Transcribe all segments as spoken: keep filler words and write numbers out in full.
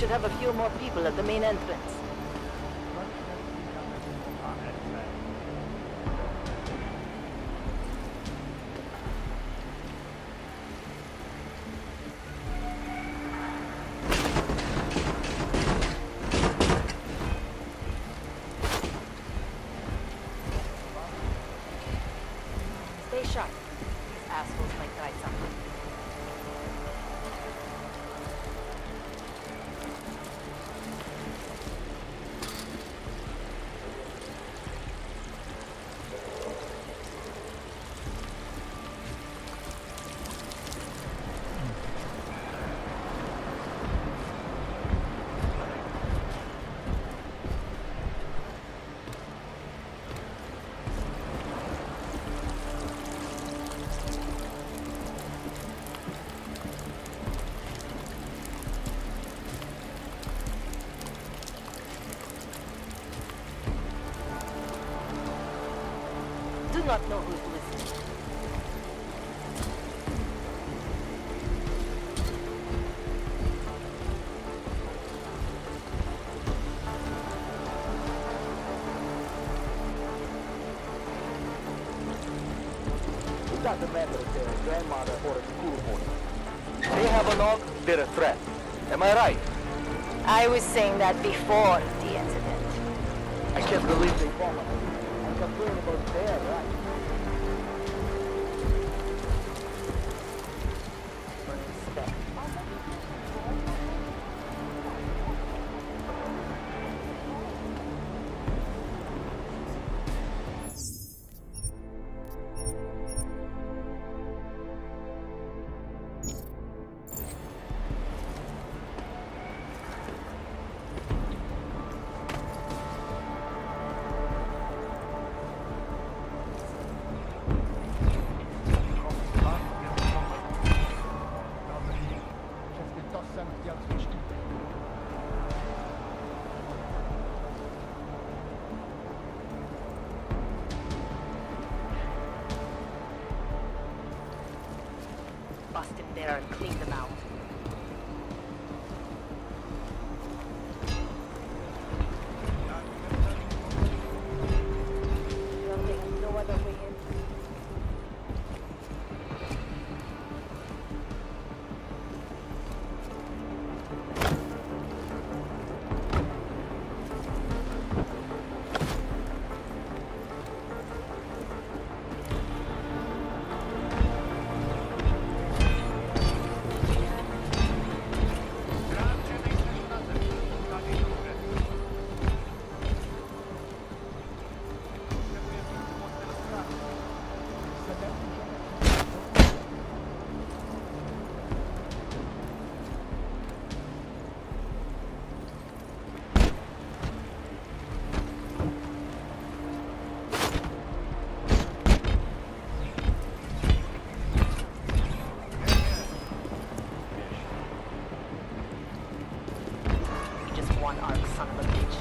should have a few more people at the main entrance. Stay sharp. These assholes might try something. Do not know who's listening. We got the method of their grandmother or a school boy. They have a log, they're a threat. Am I right? I was saying that before the incident. I can't believe they found us. I'm concerned about their right. Respect. Bust him there and clean them out. There's no other way in. One arc, son of a bitch.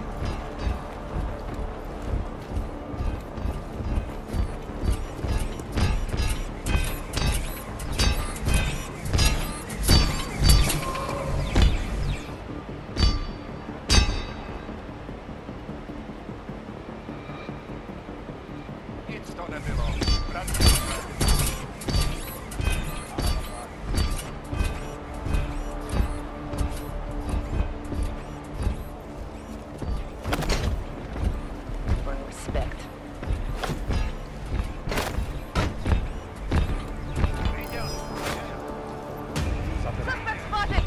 It's not a mirror. Respect. Suspect spotted!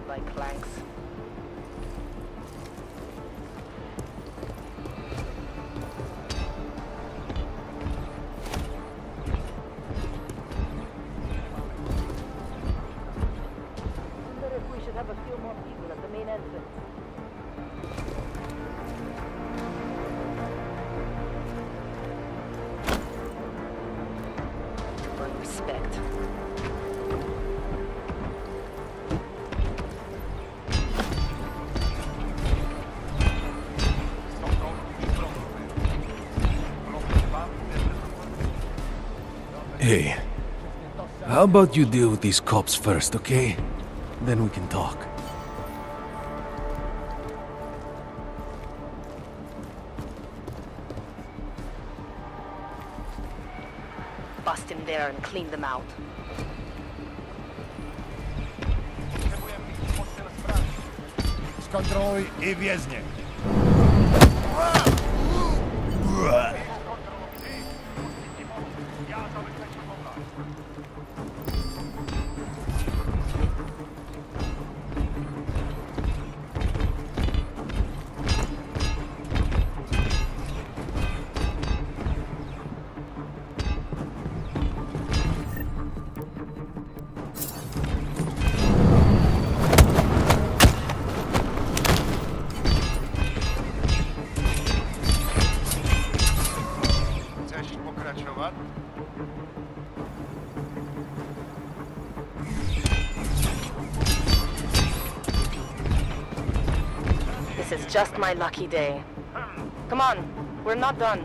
surrounded by clanks. Wonder if we should have a few more people at the main entrance. Earn respect. Hey, how about you deal with these cops first, okay? Then we can talk. Bust in there and clean them out. Skontroluj i vězně. Chceš pokračovat? This is just my lucky day. Come on, we're not done.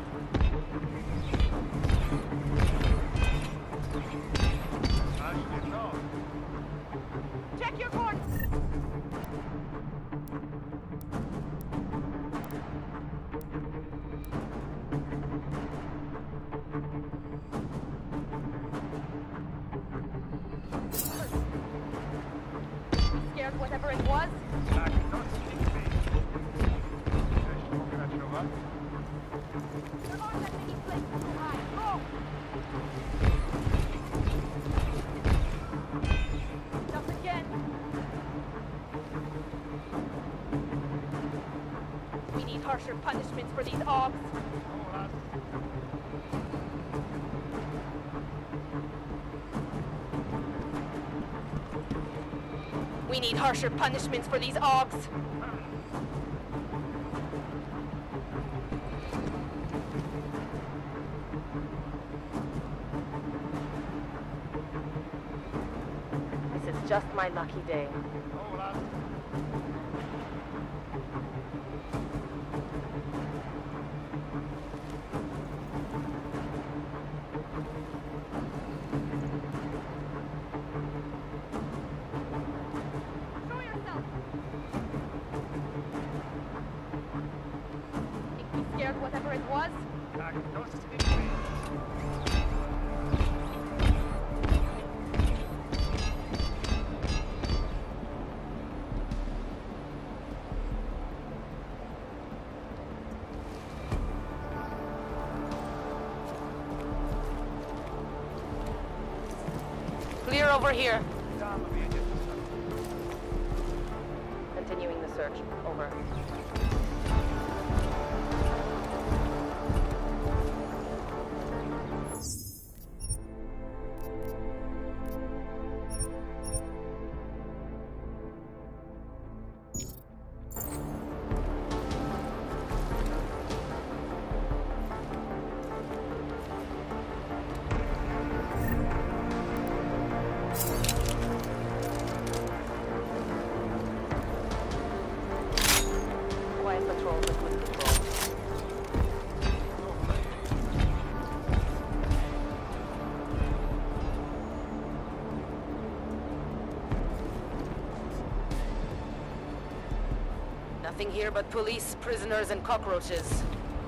Check your course! Scared whatever it was? Tak, to zniknij. Chceš pokračovat? Come on, that mini place is too high. Go! Just again. We need harsher punishments for these ogs. We need harsher punishments for these ogs. This is just my lucky day. Show yourself. Think we scared whatever it was? Tak, to zniknij. Clear over here. Dám vědět. Continuing the search. Over. Quiet patrol, liquid control. Nothing here but police, prisoners, and cockroaches.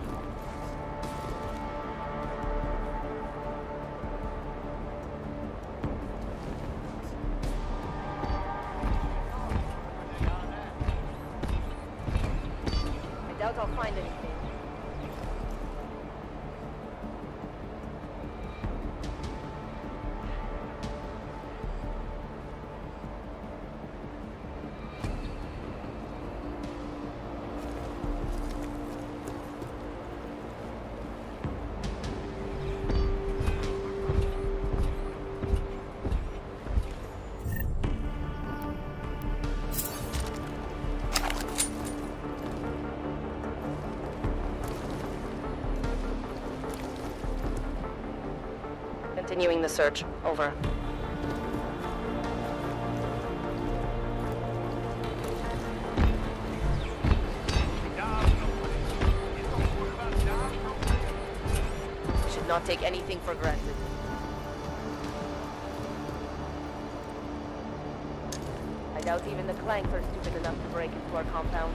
I doubt I'll find anything. Continuing the search. Over. Should not take anything for granted. I doubt even the Clanks are stupid enough to break into our compound.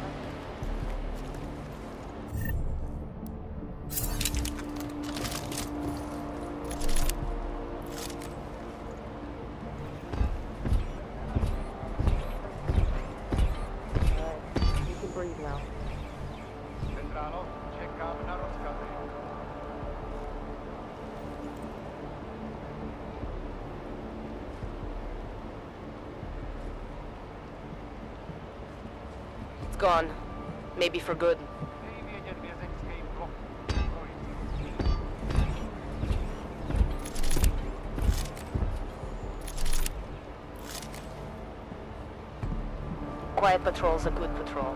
Alright, you can breathe now. Centralo, czekamy na rozkazy. It's gone. Maybe for good. Mniej wiedzieć wiedzeńskiej bloku. Quiet patrol's a good patrol.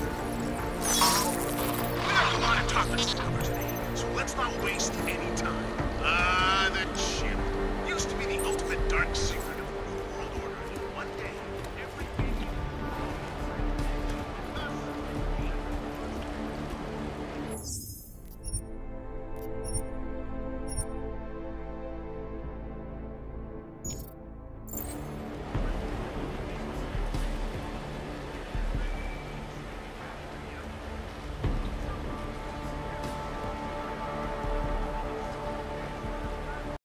We have a lot of topics to cover today, so let's not waste any time.